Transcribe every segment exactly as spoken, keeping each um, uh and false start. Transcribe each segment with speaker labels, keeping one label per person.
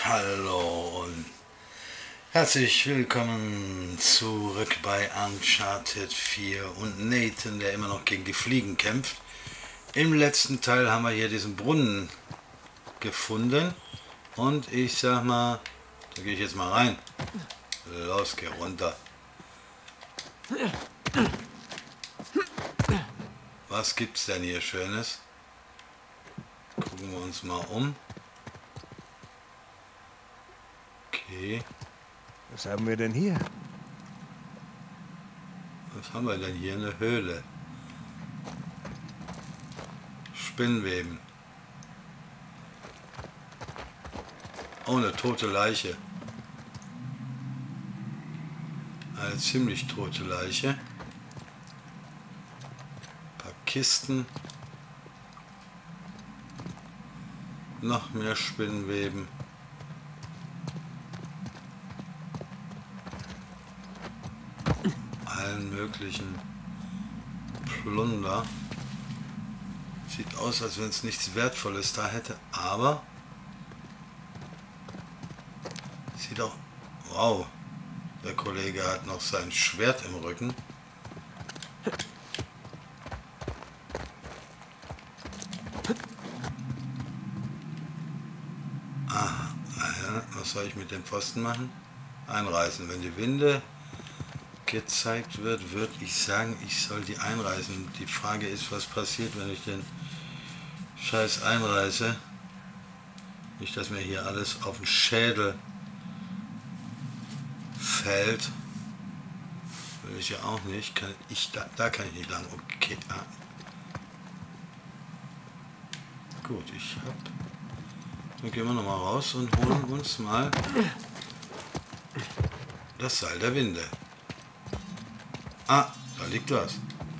Speaker 1: Hallo und herzlich willkommen zurück bei Uncharted vier und Nathan, der immer noch gegen die Fliegen kämpft. Im letzten Teil haben wir hier diesen Brunnen gefunden und ich sag mal, da gehe ich jetzt mal rein. Los, geh runter. Was gibt's denn hier Schönes? Gucken wir uns mal um. Okay.
Speaker 2: Was haben wir denn hier?
Speaker 1: Was haben wir denn hier? Eine Höhle. Spinnweben. Oh, eine tote Leiche. Eine ziemlich tote Leiche. Ein paar Kisten. Noch mehr Spinnweben. Allen möglichen Plunder. Sieht aus, als wenn es nichts Wertvolles da hätte, aber sieht auch... Wow, der Kollege hat noch sein Schwert im Rücken. Ah, was soll ich mit dem Pfosten machen? Einreißen. Wenn die Winde gezeigt wird, würde ich sagen, ich soll die einreißen. Die Frage ist, was passiert, wenn ich den Scheiß einreiße. Nicht, dass mir hier alles auf den Schädel fällt. Will ich ja auch nicht. Kann ich da, da kann ich nicht lang. Okay. Ah. Gut, ich hab. Dann gehen wir noch mal raus und holen uns mal das Seil der Winde. Ah, da liegt was.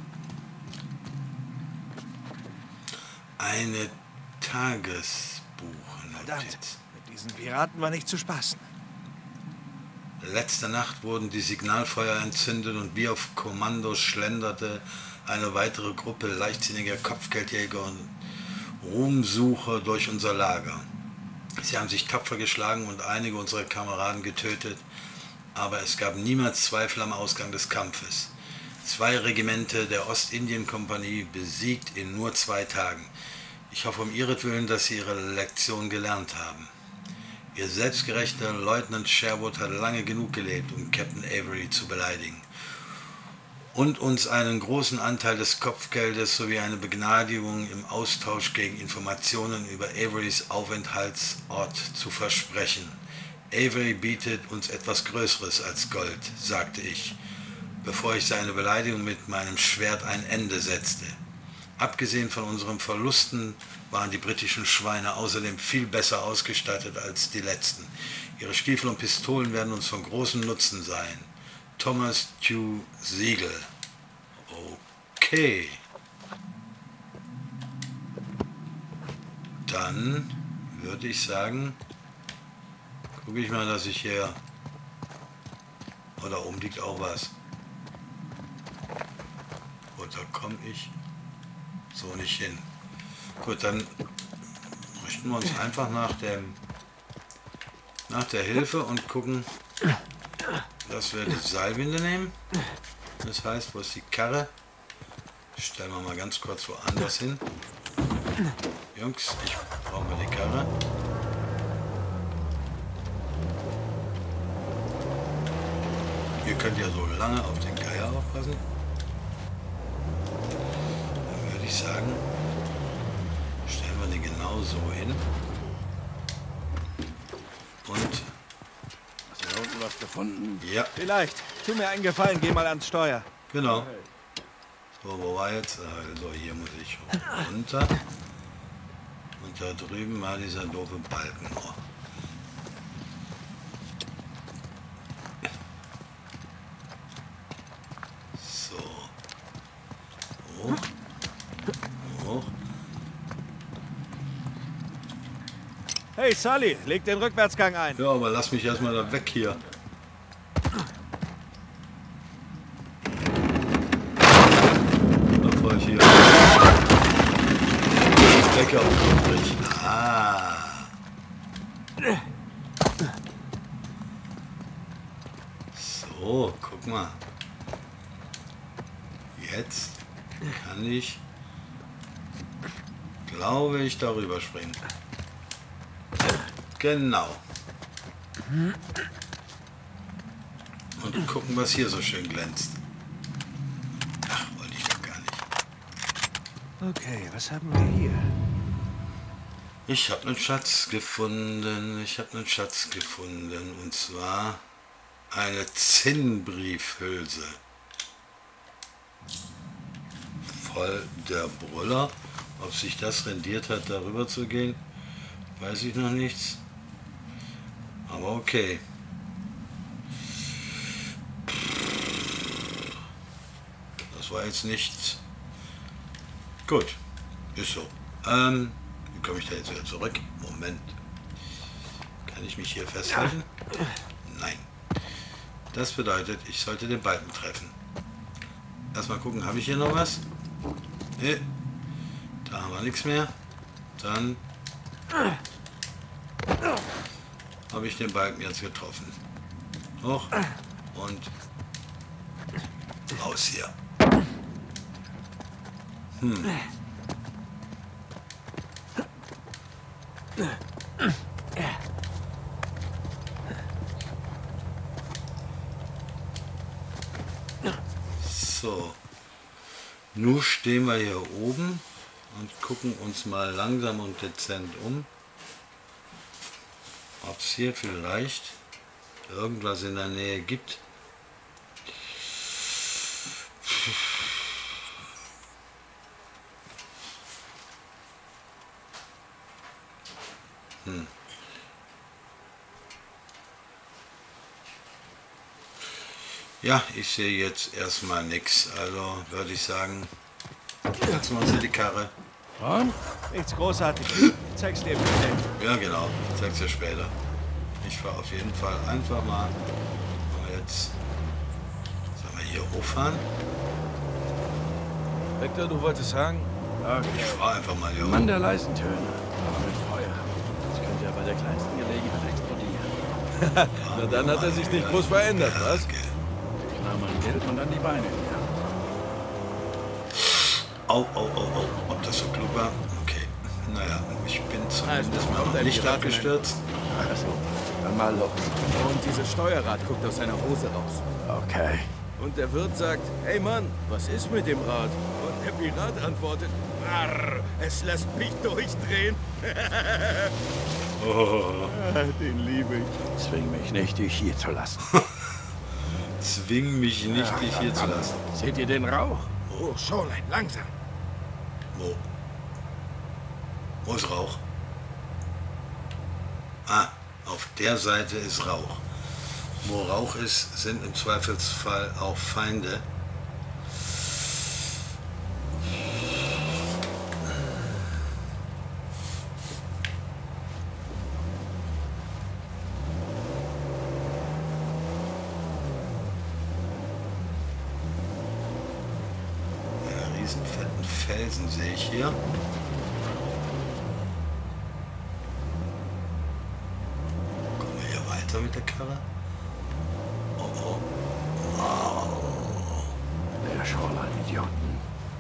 Speaker 1: Eine Tagesbuchnotiz.
Speaker 2: Verdammt, mit diesen Piraten war nicht zu spaßen.
Speaker 1: Letzte Nacht wurden die Signalfeuer entzündet und wie auf Kommando schlenderte eine weitere Gruppe leichtsinniger Kopfgeldjäger und Ruhmsucher durch unser Lager. Sie haben sich tapfer geschlagen und einige unserer Kameraden getötet, aber es gab niemals Zweifel am Ausgang des Kampfes. Zwei Regimente der Ostindien-Kompanie besiegt in nur zwei Tagen. Ich hoffe um ihretwillen, dass sie ihre Lektion gelernt haben. Ihr selbstgerechter Leutnant Sherwood hat lange genug gelebt, um Captain Avery zu beleidigen und uns einen großen Anteil des Kopfgeldes sowie eine Begnadigung im Austausch gegen Informationen über Averys Aufenthaltsort zu versprechen. Avery bietet uns etwas Größeres als Gold, sagte ich, bevor ich seine Beleidigung mit meinem Schwert ein Ende setzte. Abgesehen von unseren Verlusten waren die britischen Schweine außerdem viel besser ausgestattet als die letzten. Ihre Stiefel und Pistolen werden uns von großem Nutzen sein. Thomas Tew Siegel. Okay. Dann würde ich sagen, gucke ich mal, dass ich hier... Oh, da oben liegt auch was. Gut, da komme ich so nicht hin. Gut, dann richten wir uns einfach nach dem nach der Hilfe und gucken, dass wir die Seilwinde nehmen. Das heißt, wo ist die Karre? Stellen wir mal ganz kurz woanders hin. Jungs, ich brauche mal die Karre. Ihr könnt ja so lange auf den Geier aufpassen. Dann würde ich sagen, stellen wir die genau so hin. Und...
Speaker 2: Hast du da unten was gefunden?
Speaker 1: Ja.
Speaker 2: Vielleicht. Tu mir einen Gefallen, geh mal ans Steuer.
Speaker 1: Genau. So, wo war jetzt? Also hier muss ich runter. Und da drüben war dieser doofe Balken noch. So. Hoch. Hoch.
Speaker 2: Hey Sully, leg den Rückwärtsgang ein.
Speaker 1: Ja, aber lass mich erstmal da weg hier. Bevor ich hier Decke auf den Kopf kriege. Ah. guck mal. Jetzt kann ich, glaube ich, darüber springen. Genau. Und gucken, was hier so schön glänzt. Ach, wollte ich doch gar nicht.
Speaker 2: Okay, was haben wir hier?
Speaker 1: Ich habe einen Schatz gefunden. Ich habe einen Schatz gefunden. Und zwar eine Zinnbriefhülse. Voll der Brüller. Ob sich das rendiert hat, darüber zu gehen, weiß ich noch nichts. Aber okay. Das war jetzt nichts. Gut, ist so. Ähm, wie komme ich da jetzt wieder zurück? Moment. Kann ich mich hier festhalten? Nein. Das bedeutet, ich sollte den Balken treffen. Erstmal gucken, habe ich hier noch was? Nee. Da haben wir nichts mehr. Dann habe ich den Balken jetzt getroffen. Hoch und raus hier. Hm. So. Nun stehen wir hier oben und gucken uns mal langsam und dezent um, ob es hier vielleicht irgendwas in der Nähe gibt. Hm. Ja, ich sehe jetzt erstmal nichts, also würde ich sagen, setzen wir uns in die Karre.
Speaker 2: Und? Nichts Großartiges. Ich zeig's dir im Hotel.
Speaker 1: Ja genau, ich zeig's dir später. Ich fahre auf jeden Fall einfach mal, mal jetzt, sollen wir hier hochfahren?
Speaker 2: Victor, du wolltest sagen?
Speaker 3: Okay.
Speaker 1: Ich fahre einfach mal hier hoch.
Speaker 3: Mann der leisen Töne, aber mit Feuer. Das könnte ja bei der kleinsten Gelegenheit explodieren.
Speaker 2: Na dann hat er sich nicht groß verändert, was?
Speaker 3: Klar, mein Geld und dann die Beine. Ja.
Speaker 1: Au, au, au, au, ob das so klug war? Okay. Naja, ich bin zumindest mal noch nicht abgestürzt.
Speaker 3: Also, dann mal los.
Speaker 2: Und dieses Steuerrad guckt aus seiner Hose raus.
Speaker 3: Okay.
Speaker 2: Und der Wirt sagt, hey Mann, was ist mit dem Rad? Und der Pirat antwortet, Arr, es lässt mich durchdrehen.
Speaker 1: Oh.
Speaker 2: Den liebe ich.
Speaker 3: Zwing mich nicht, dich hier zu lassen.
Speaker 1: Zwing mich nicht,
Speaker 3: Ja,
Speaker 1: dich hier zu lassen.
Speaker 3: Seht ihr den Rauch?
Speaker 2: Oh, Schorlein, langsam.
Speaker 1: Wo? Wo ist Rauch? Ah, auf der Seite ist Rauch. Wo Rauch ist, sind im Zweifelsfall auch Feinde. Einen riesen fetten Felsen sehe ich hier. Kommen wir hier weiter mit der Karre? Oh oh. Wow.
Speaker 3: Der Shoreline-Idioten.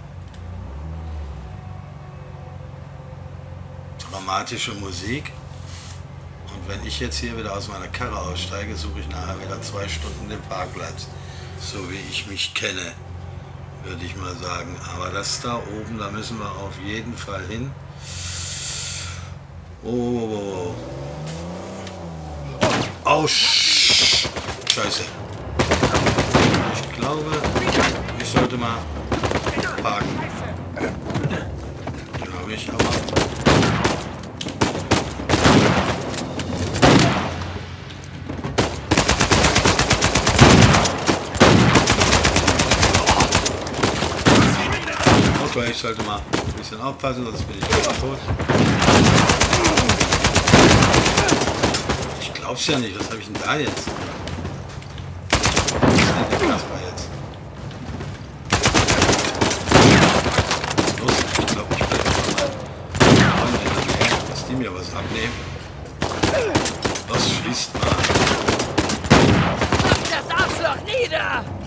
Speaker 1: Dramatische Musik. Und wenn ich jetzt hier wieder aus meiner Karre aussteige, suche ich nachher wieder zwei Stunden den Parkplatz. So wie ich mich kenne, würde ich mal sagen. Aber das da oben, da müssen wir auf jeden Fall hin. Oh. Oh, sch Scheiße. Ich glaube, ich sollte mal parken. Glaube ich, aber... Okay, ich sollte mal ein bisschen aufpassen, sonst bin ich gleich tot. Ich glaub's ja nicht, was habe ich denn da jetzt? Was ist denn der Kasper jetzt? Los, ich glaube, ich bleibe mal. Dass die mir was abnehmen. Los, schließt mal.
Speaker 4: Macht das Arschloch nieder!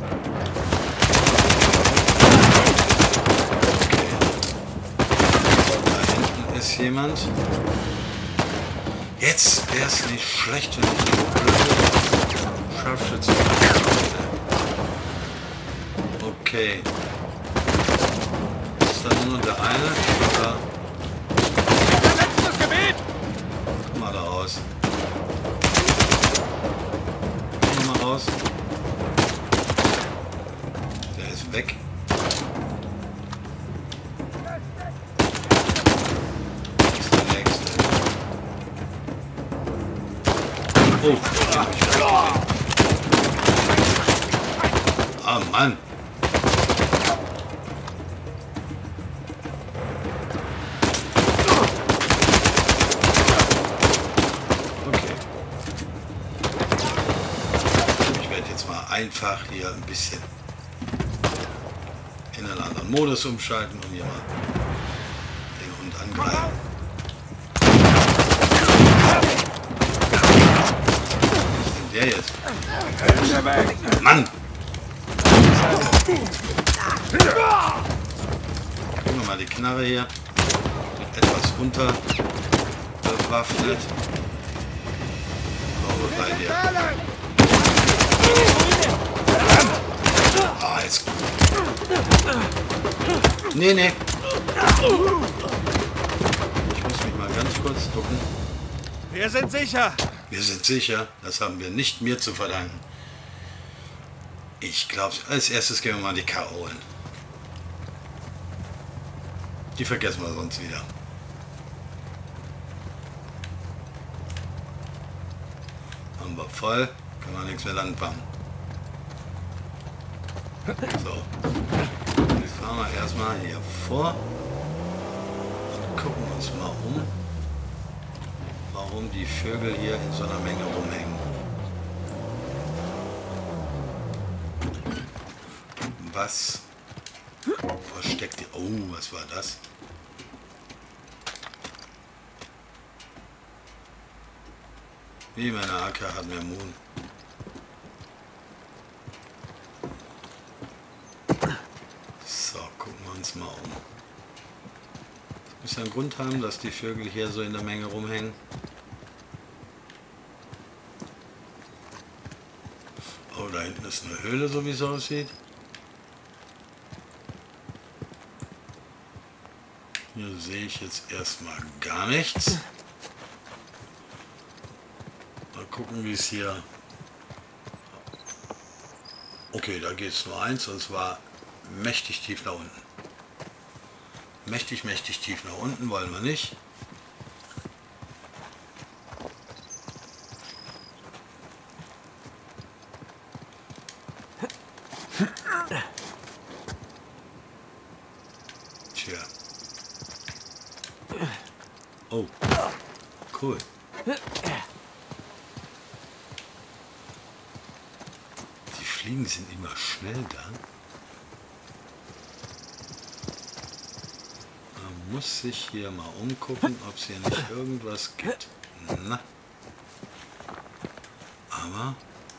Speaker 1: jemand. Jetzt wäre es nicht schlecht, wenn ich die blöde Scharfschütze hätte. Okay. Ist da nur noch der eine? Oder? Komm mal da raus. Komm mal raus. Der ist weg. Oh, ah, Mann. Okay. Ich werde jetzt mal einfach hier ein bisschen in einen anderen Modus umschalten und hier mal den Hund angreifen. Der jetzt. Mann! Gucken wir mal die Knarre hier. Etwas runter bewaffnet. So, bei dir. Ah, jetzt. Nee, nee. Ich muss mich mal ganz kurz ducken.
Speaker 2: Wir sind sicher.
Speaker 1: Wir sind sicher, das haben wir nicht mir zu verdanken. Ich glaube, als erstes gehen wir mal die K O holen. Die vergessen wir sonst wieder. Haben wir voll, können wir nichts mehr anfangen. So. Jetzt fahren wir erstmal hier vor und gucken uns mal um, warum die Vögel hier in so einer Menge rumhängen. Was versteckt die... Oh, was war das? Wie meine A K hat mehr Moon. So, gucken wir uns mal um. Es muss einen Grund haben, dass die Vögel hier so in der Menge rumhängen. Oh, da hinten ist eine Höhle, so wie es aussieht. Hier sehe ich jetzt erstmal gar nichts. Mal gucken, wie es hier... Okay, da geht es nur eins, und zwar mächtig tief nach unten. Mächtig, mächtig tief nach unten wollen wir nicht. Tja. Oh, cool. Die Fliegen sind immer schnell da. Man muss sich hier mal umgucken, ob es hier nicht irgendwas gibt. Na. Aber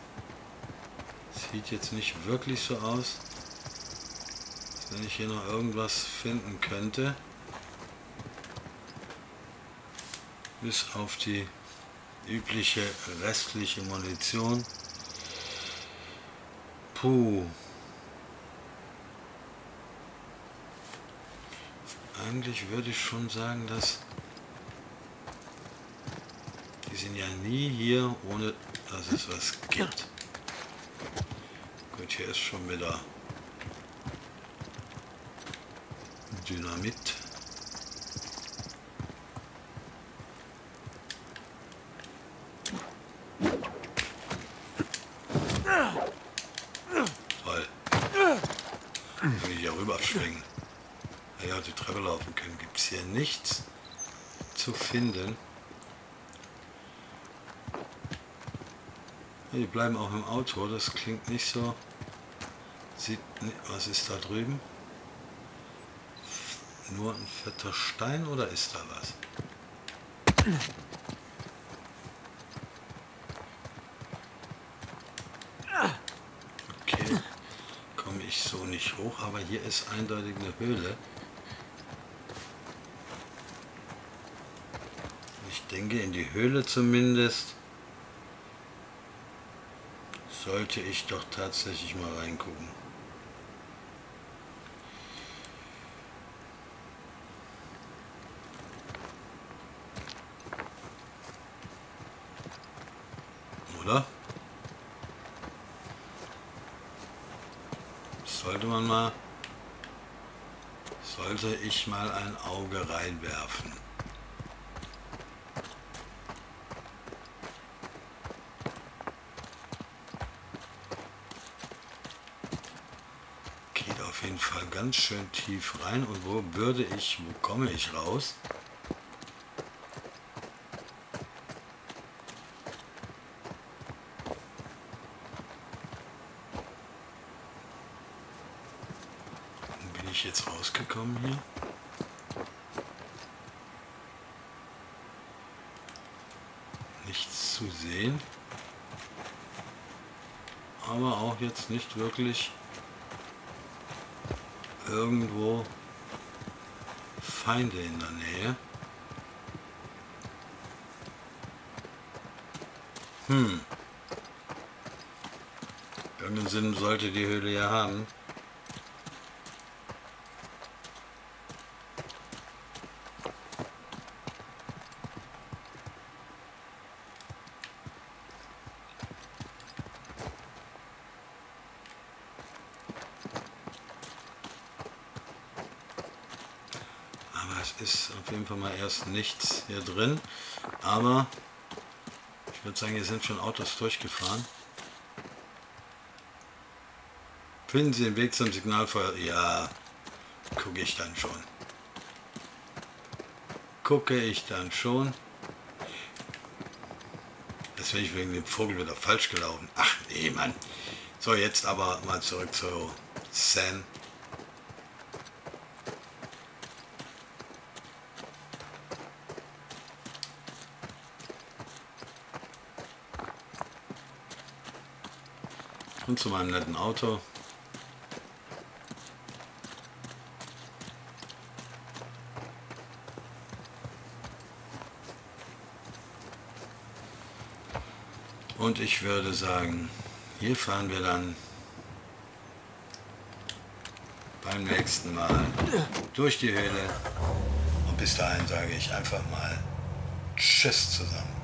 Speaker 1: sieht jetzt nicht wirklich so aus, als wenn ich hier noch irgendwas finden könnte. Bis auf die übliche restliche Munition. Puh. Eigentlich würde ich schon sagen, dass die sind ja nie hier, ohne dass es was gibt. Gut, hier ist schon wieder Dynamit. Toll. Kann ich hier rüber schwingen. Ja, die Treppe laufen können. Gibt es hier nichts zu finden. Ja, die bleiben auch im Auto. Das klingt nicht so. Sieht, was ist da drüben? Nur ein fetter Stein oder ist da was? Okay, komme ich so nicht hoch, aber hier ist eindeutig eine Höhle. denke, in die Höhle zumindest sollte ich doch tatsächlich mal reingucken. Oder? Sollte man mal, sollte ich mal ein Auge reinwerfen. Geht auf jeden Fall ganz schön tief rein. Und wo würde ich, wo komme ich raus? Jetzt rausgekommen hier. Nichts zu sehen. Aber auch jetzt nicht wirklich irgendwo Feinde in der Nähe. Hm. Irgendeinen Sinn sollte die Höhle ja haben. Ist auf jeden Fall mal erst nichts hier drin, aber ich würde sagen, hier sind schon Autos durchgefahren. Finden Sie den Weg zum Signalfeuer? Ja, gucke ich dann schon. Gucke ich dann schon. Jetzt bin ich wegen dem Vogel wieder falsch gelaufen. Ach nee, Mann. So, jetzt aber mal zurück zu Sam. Und zu meinem netten Auto. Und ich würde sagen, hier fahren wir dann beim nächsten Mal durch die Höhle. Und bis dahin sage ich einfach mal Tschüss zusammen.